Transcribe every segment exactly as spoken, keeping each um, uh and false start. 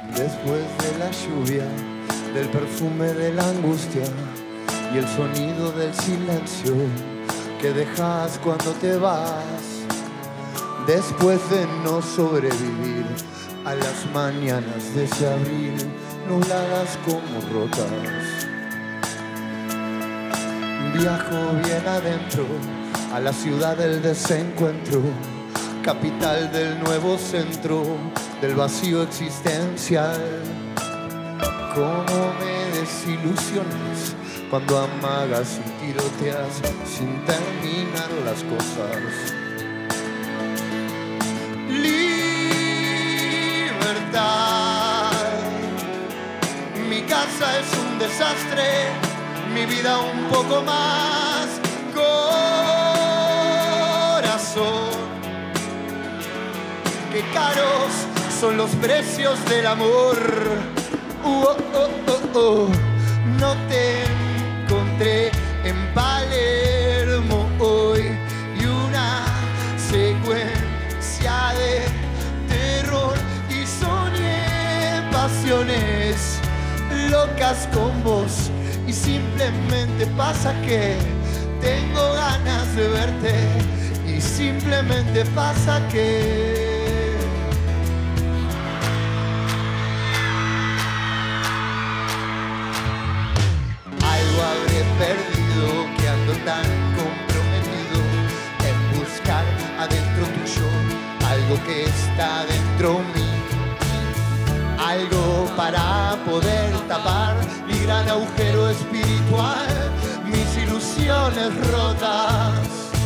Después de la lluvia, del perfume de la angustia y el sonido del silencio que dejas cuando te vas. Después de no sobrevivir a las mañanas de ese abril, nubladas como rotas. Viajo bien adentro a la ciudad del desencuentro, capital del nuevo centro del vacío existencial. Cómo me desilusionas cuando amagas y tiroteas sin terminar las cosas. Libertad. Mi casa es un desastre, mi vida un poco más. Corazón, qué caros son los precios del amor. Uh, oh, oh, oh, oh. No te encontré en Palermo hoy y una secuencia de terror y soñé pasiones locas con vos y simplemente pasa que tengo ganas de verte y simplemente pasa que perdido, que ando tan comprometido en buscar adentro tuyo algo que está dentro mí, algo para poder tapar mi gran agujero espiritual, mis ilusiones rotas.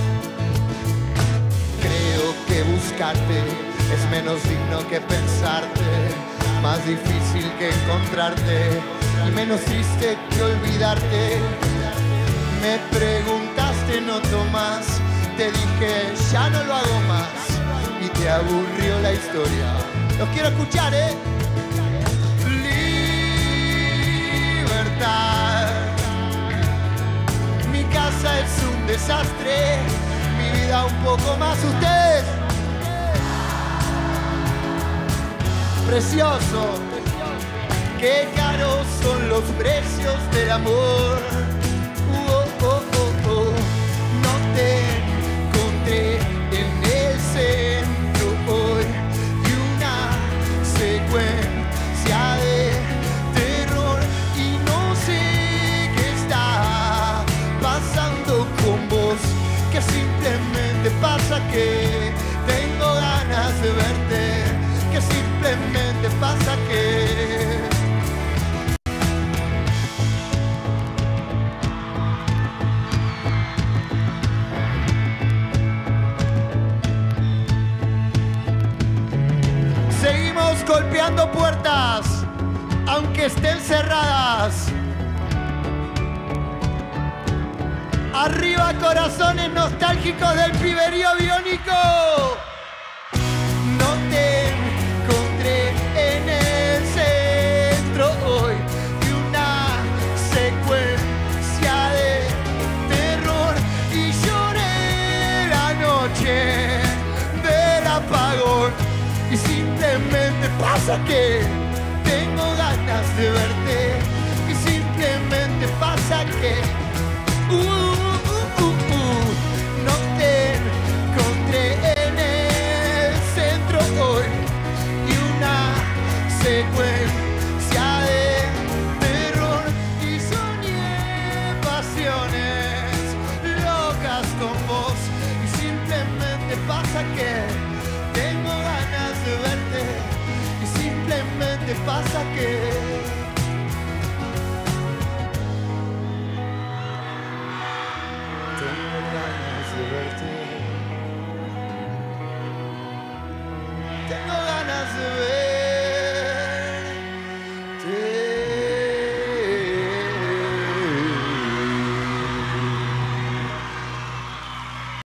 Creo que buscarte es menos digno que pensarte, más difícil que encontrarte y menos triste que olvidarte. Me preguntaste, no tomas, te dije, ya no lo hago más y te aburrió la historia. Los quiero escuchar, ¿eh? Libertad. Mi casa es un desastre, mi vida un poco más. Ustedes, precioso. Qué caros son los precios del amor. Uh, oh, oh, oh, oh. No te encontré en el centro hoy y una secuencia de terror y no sé qué está pasando con vos, que simplemente pasa que tengo ganas de verte, que simplemente pasa que golpeando puertas, aunque estén cerradas. Arriba corazones nostálgicos del piberío biónico. No te encontré en el centro hoy y una secuencia de terror y lloré la noche del apagón. Y simplemente pasa que tengo ganas de verte. Y simplemente pasa que uh, uh, uh, uh, no te encontré en el centro hoy y una secuencia de terror y soñé pasiones locas con vos. Y simplemente pasa que tengo ganas de verte y simplemente pasa que tengo ganas de verte.